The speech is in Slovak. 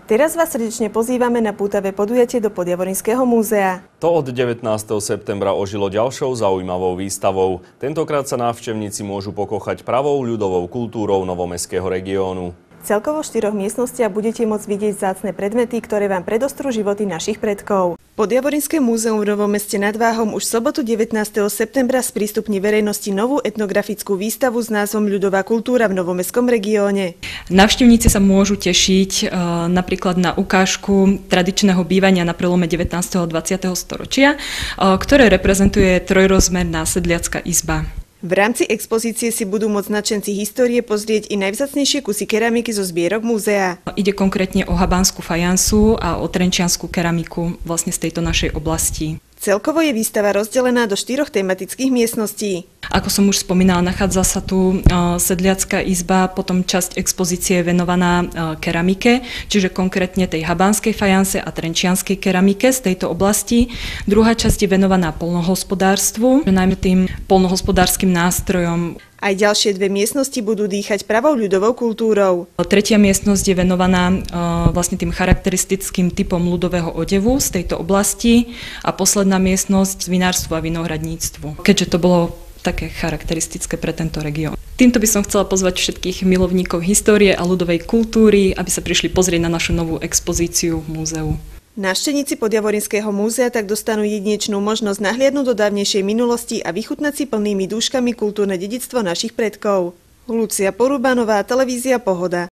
Teraz vás srdečne pozývame na pútavé podujatie do Podjavorinského múzea. To od 19. septembra ožilo ďalšou zaujímavou výstavou. Tentokrát sa návštevníci môžu pokochať pravou ľudovou kultúrou novomestského regiónu. Celkovo v 4 miestnostiach budete môcť vidieť vzácne predmety, ktoré vám predostrú životy našich predkov. Podjavorinské múzeum v Novom Meste nad Váhom už v sobotu 19. septembra sprístupní verejnosti novú etnografickú výstavu s názvom Ľudová kultúra v novomestskom regióne. Návštevníci sa môžu tešiť napríklad na ukážku tradičného bývania na prelome 19. a 20. storočia, ktoré reprezentuje trojrozmerná sedliacka izba. V rámci expozície si budú môcť nadšenci histórie pozrieť i najvzácnejšie kusy keramiky zo zbierok múzea. Ide konkrétne o habánsku fajansu a o trenčiansku keramiku vlastne z tejto našej oblasti. Celkovo je výstava rozdelená do 4 tematických miestností. Ako som už spomínala, nachádza sa tu sedliacka izba, potom časť expozície je venovaná keramike, čiže konkrétne tej habánskej fajanse a trenčianskej keramike z tejto oblasti. Druhá časť je venovaná poľnohospodárstvu, najmä tým poľnohospodárskym nástrojom. Aj ďalšie 2 miestnosti budú dýchať pravou ľudovou kultúrou. Tretia miestnosť je venovaná vlastne tým charakteristickým typom ľudového odevu z tejto oblasti a posledná miestnosť vinárstvu a vinohradníctvu, keďže to bolo také charakteristické pre tento región. Týmto by som chcela pozvať všetkých milovníkov histórie a ľudovej kultúry, aby sa prišli pozrieť na našu novú expozíciu v múzeu. Návštevníci Podjavorinského múzea tak dostanú jedinečnú možnosť nahliadnúť do dávnejšej minulosti a vychutnať si plnými dúškami kultúrne dedičstvo našich predkov. Lucia Porubanová, televízia Pohoda.